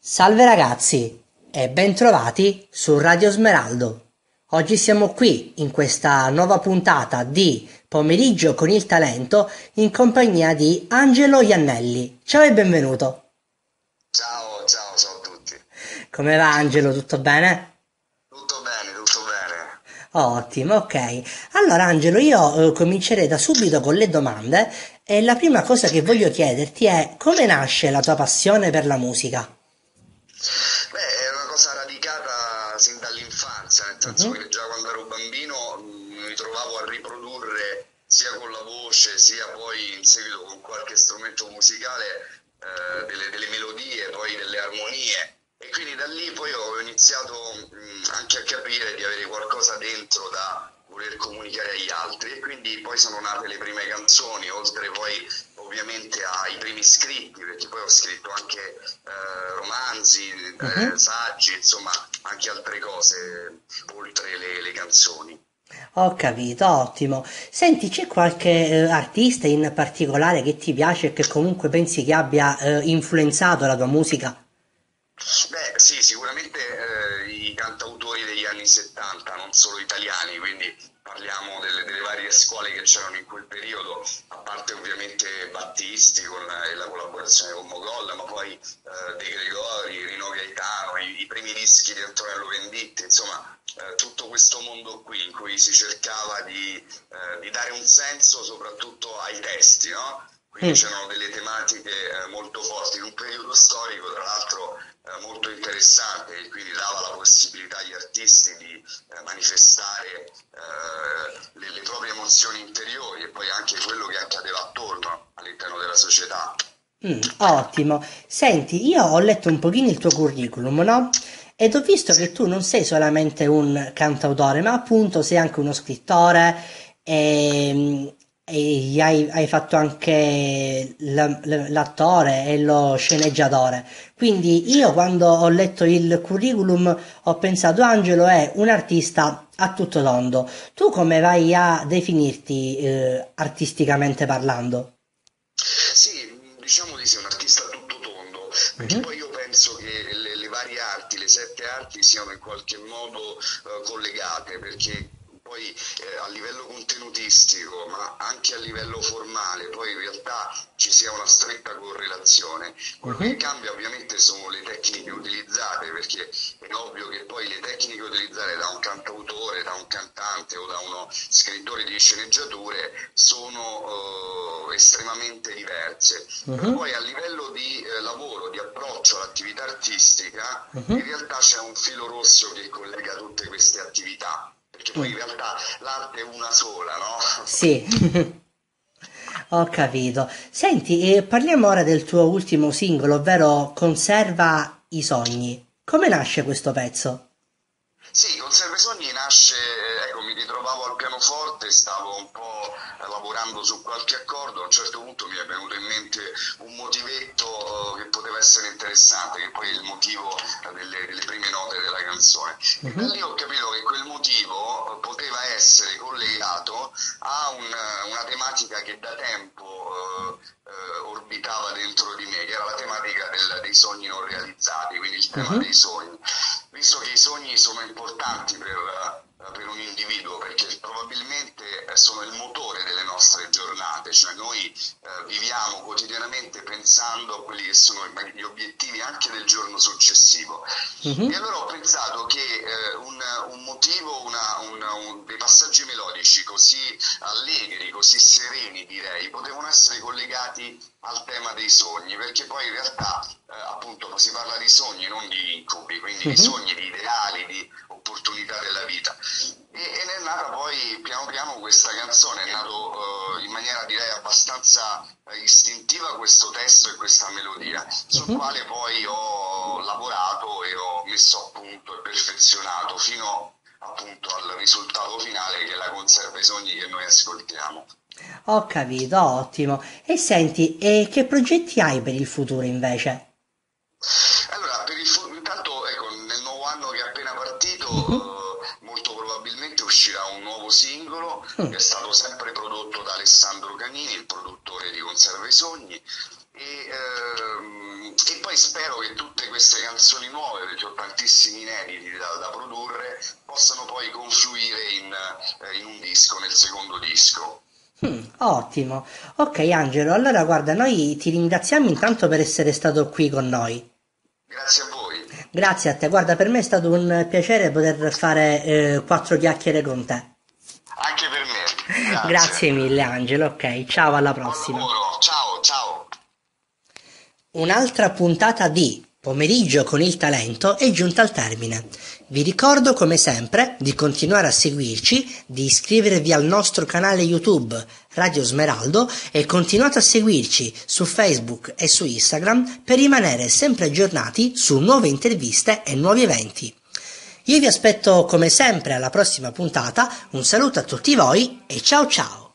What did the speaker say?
Salve ragazzi e bentrovati su Radio Smeraldo. Oggi siamo qui in questa nuova puntata di Pomeriggio con il Talento in compagnia di Angelo Iannelli. Ciao e benvenuto. Ciao a tutti. Come va Angelo? Tutto bene? Tutto bene, tutto bene. Ottimo, ok. Allora Angelo, io comincerei da subito con le domande e la prima cosa che voglio chiederti è come nasce la tua passione per la musica? Beh, è una cosa radicata sin dall'infanzia, nel senso Mhm, che già quando ero bambino mi trovavo a riprodurre sia con la voce sia poi in seguito con qualche strumento musicale delle melodie, poi delle armonie. E quindi da lì poi ho iniziato anche a capire di avere qualcosa dentro da voler comunicare agli altri e quindi poi sono nate le prime canzoni, oltre poi ovviamente ai primi scritti, perché poi ho scritto anche romanzi, mhm. saggi, insomma anche altre cose oltre le canzoni. Ho capito, ottimo. Senti, c'è qualche artista in particolare che ti piace e che comunque pensi che abbia influenzato la tua musica? Beh, sì, sicuramente i cantautori degli anni 70, non solo italiani, quindi parliamo delle varie scuole che c'erano in quel periodo, a parte ovviamente Battisti con la collaborazione con Mogol, ma poi De Gregori, Rino Gaetano, i primi dischi di Antonello Venditti, insomma tutto questo mondo qui in cui si cercava di dare un senso soprattutto ai testi, no? Quindi Mm. c'erano delle tematiche molto forti in un periodo storico, tra l'altro molto interessante, e quindi dava la possibilità agli artisti di manifestare le proprie emozioni interiori e poi anche quello che accadeva attorno all'interno della società. Ottimo. Senti, io ho letto un pochino il tuo curriculum, no? Ed ho visto Sì. che tu non sei solamente un cantautore, ma appunto sei anche uno scrittore e hai fatto anche l'attore e lo sceneggiatore. Quindi io quando ho letto il curriculum ho pensato Angelo è un artista a tutto tondo. Tu come vai a definirti artisticamente parlando? Sì, diciamo di sì, un artista a tutto tondo, perché Mhm, poi io penso che le varie arti, le sette arti siano in qualche modo collegate, perché poi a livello contenutistico, ma anche a livello formale, poi in realtà ci sia una stretta correlazione. Quello che mhm, cambia ovviamente sono le tecniche utilizzate, perché è ovvio che poi le tecniche utilizzate da un cantautore, da un cantante o da uno scrittore di sceneggiature sono estremamente diverse. Però mhm, poi a livello di lavoro, di approccio all'attività artistica, in mhm. realtà c'è un filo rosso che collega tutte queste attività, perché poi Mm, in realtà l'arte è una sola, no? sì, ho capito. Senti, parliamo ora del tuo ultimo singolo, ovvero Conserva i sogni. Come nasce questo pezzo? Sì, Conserve Sogni nasce, ecco, mi ritrovavo al pianoforte, stavo un po' lavorando su qualche accordo, a un certo punto mi è venuto in mente un motivetto che poteva essere interessante, che poi è il motivo delle prime note della canzone. E da Mhm, lì ho capito che quel motivo poteva essere collegato a una tematica che da tempo orbitava dentro di me, che era la tematica dei sogni non realizzati, quindi il tema mhm, dei sogni. Visto che i sogni sono importanti per un individuo, perché probabilmente sono il motore delle nostre giornate, cioè noi viviamo quotidianamente pensando a quelli che sono gli obiettivi anche del giorno successivo. E mhm, allora ho pensato che un motivo, dei passaggi melodici così allegri, così sereni direi, potevano essere collegati al tema dei sogni, perché poi in realtà appunto si parla di sogni, non di incubi, quindi di mhm. sogni, di ideali, di opportunità della vita. Ed è nata poi piano piano questa canzone, è nato in maniera direi abbastanza istintiva questo testo e questa melodia, sul Mhm. quale poi ho lavorato e ho messo a punto e perfezionato fino appunto al risultato finale che è la Conserva i sogni che noi ascoltiamo. Ho capito, ottimo. E senti, e che progetti hai per il futuro invece? Allora, intanto ecco, nel nuovo anno che è appena Mhm. partito, molto probabilmente uscirà un nuovo singolo che Mm, è stato sempre prodotto da Alessandro Canini, il produttore di Conserva i Sogni, e E poi spero che tutte queste canzoni nuove, perché ho tantissimi inediti da produrre, possano poi confluire in un disco, nel secondo disco. Ottimo. Ok, Angelo, allora guarda, noi ti ringraziamo intanto per essere stato qui con noi. Grazie a voi. Grazie a te, guarda, per me è stato un piacere poter fare quattro chiacchiere con te. Anche per me. Grazie Grazie. mille, Angelo. Ok, ciao, alla Buon prossima. lavoro. Ciao, ciao. Un'altra puntata di Pomeriggio con il talento è giunta al termine. Vi ricordo come sempre di continuare a seguirci, di iscrivervi al nostro canale YouTube Radio Smeraldo e continuate a seguirci su Facebook e su Instagram per rimanere sempre aggiornati su nuove interviste e nuovi eventi. Io vi aspetto come sempre alla prossima puntata, un saluto a tutti voi e ciao ciao!